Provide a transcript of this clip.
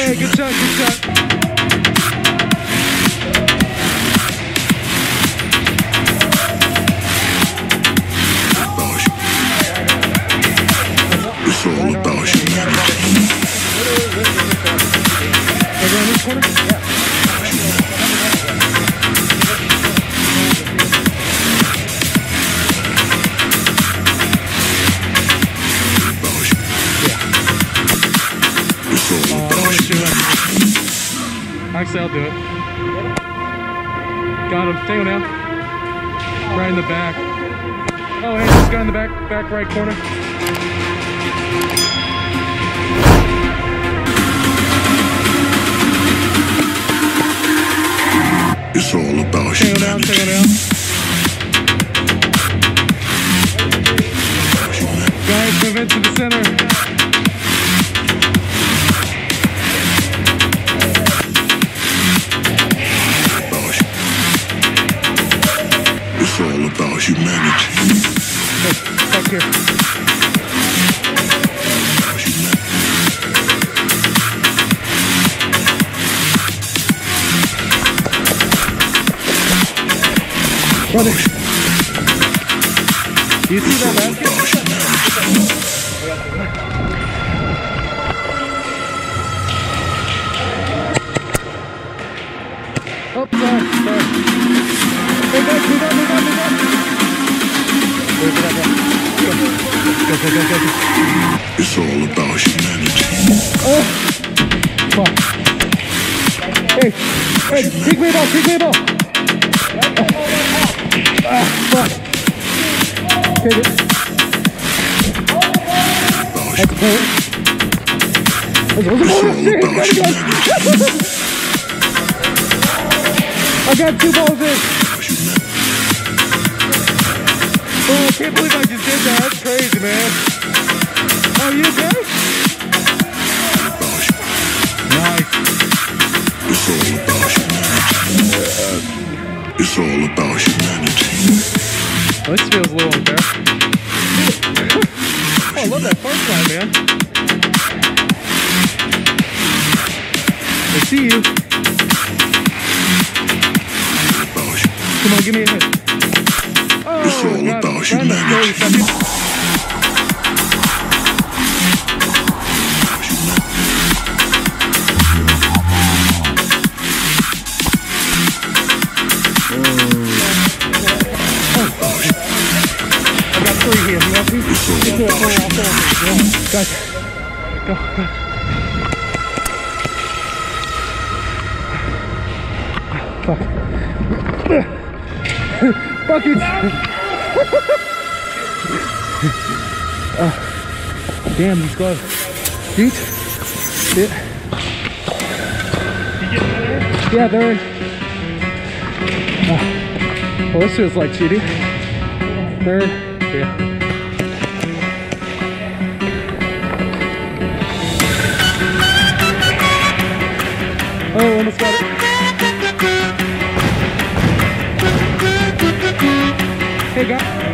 Hey, good shot, good shot. It's all about humanity. Around this corner? Yeah. Actually, I'll do it. Got him. Take him now. Right in the back. Oh, hey, this guy in the back right corner. It's all about take him down, take him down. Guys, move into the center. It's all about humanity. Hey, back here. Run it. Do you see that basket? Oh, sorry. Hey, guys, move on. Go. It's all about humanity. Oh! Fuck. Hey, take me a ball. Fuck. Take it. That's a point. It's all about humanity. I got 2 balls in. Oh, I can't believe I just did that. That's crazy, man. Oh, you okay? Nice. It's all about humanity. Oh, this feels a little unfair. Oh, I love that punch line, man. I see you. Come on, give me a hit. It's all about humanity. I got 3 here. You want to? Guys, go. Fuck. Buckets! Damn, these gloves. Dude. Yeah. Yeah, they're in. Well, this feels like cheating. They're in. Yeah. Oh, almost got it. Hey, guys.